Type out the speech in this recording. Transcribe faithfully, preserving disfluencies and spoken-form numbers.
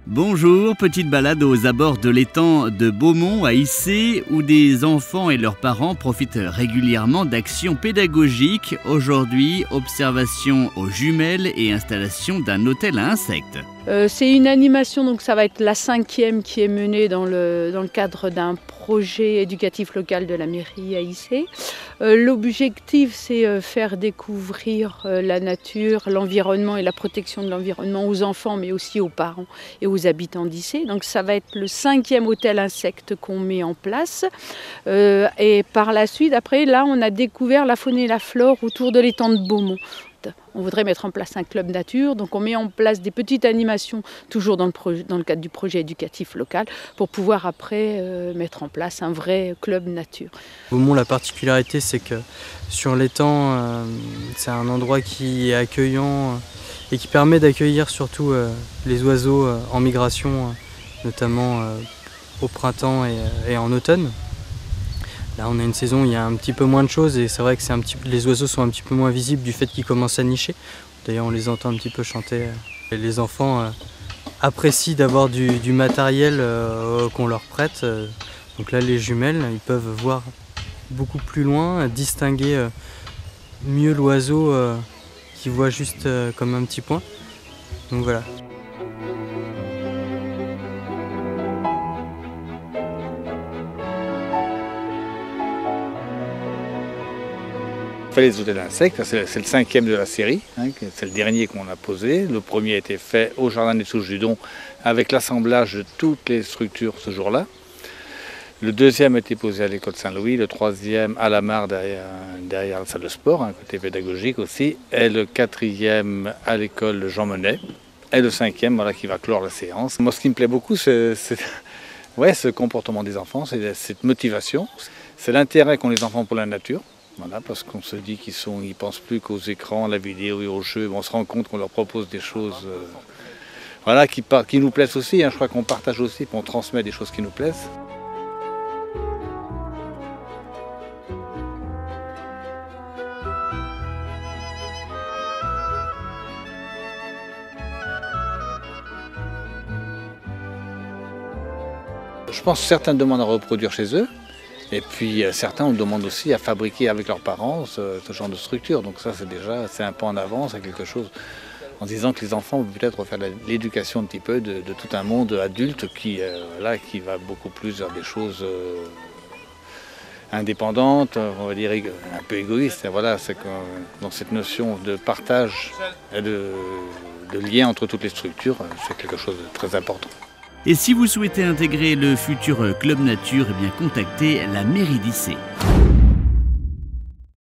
Bonjour, petite balade aux abords de l'étang de Beaumont à Issé, où des enfants et leurs parents profitent régulièrement d'actions pédagogiques. Aujourd'hui, observation aux jumelles et installation d'un hôtel à insectes. Euh, c'est une animation, donc ça va être la cinquième qui est menée dans le, dans le cadre d'un projet éducatif local de la mairie à Issé. Euh, L'objectif, c'est euh, faire découvrir euh, la nature, l'environnement et la protection de l'environnement aux enfants, mais aussi aux parents et aux habitants d'Issé. Donc ça va être le cinquième hôtel insectes qu'on met en place. Euh, et par la suite, après, là, on a découvert la faune et la flore autour de l'étang de Beaumont. On voudrait mettre en place un club nature, donc on met en place des petites animations, toujours dans le, projet, dans le cadre du projet éducatif local, pour pouvoir après euh, mettre en place un vrai club nature. Beaumont, la particularité, c'est que sur l'étang, euh, c'est un endroit qui est accueillant euh, et qui permet d'accueillir surtout euh, les oiseaux euh, en migration, euh, notamment euh, au printemps et, et en automne. Là, on a une saison où il y a un petit peu moins de choses et c'est vrai que c'est un petit, les oiseaux sont un petit peu moins visibles du fait qu'ils commencent à nicher. D'ailleurs, on les entend un petit peu chanter. Et les enfants euh, apprécient d'avoir du, du matériel euh, qu'on leur prête. Donc là, les jumelles, ils peuvent voir beaucoup plus loin, distinguer euh, mieux l'oiseau euh, qui voit juste euh, comme un petit point. Donc voilà. On fait les hôtels d'insectes, c'est le cinquième de la série, hein, c'est le dernier qu'on a posé. Le premier a été fait au Jardin des Souches du Don avec l'assemblage de toutes les structures ce jour-là. Le deuxième a été posé à l'école Saint-Louis, le troisième à la Mare derrière, derrière la salle de sport, un côté pédagogique aussi, et le quatrième à l'école Jean Monnet, et le cinquième voilà, qui va clore la séance. Moi ce qui me plaît beaucoup c'est ouais, ce comportement des enfants, c'est cette motivation, c'est l'intérêt qu'ont les enfants pour la nature. Voilà, parce qu'on se dit qu'ils sont, ils pensent plus qu'aux écrans, à la vidéo et aux jeux. On se rend compte qu'on leur propose des choses euh, voilà, qui, qui nous plaisent aussi. Hein. Je crois qu'on partage aussi, qu'on transmet des choses qui nous plaisent. Je pense que certains demandent à reproduire chez eux. Et puis certains on demande aussi à fabriquer avec leurs parents ce, ce genre de structure. Donc ça c'est déjà c'est un pas en avant, c'est quelque chose en disant que les enfants vont peut-être faire l'éducation un petit peu de, de tout un monde adulte qui, euh, là, qui va beaucoup plus vers des choses euh, indépendantes, on va dire un peu égoïstes. Et voilà, c'est dans cette notion de partage et de, de lien entre toutes les structures, c'est quelque chose de très important. Et si vous souhaitez intégrer le futur Club Nature, eh bien contactez la mairie d'Issé.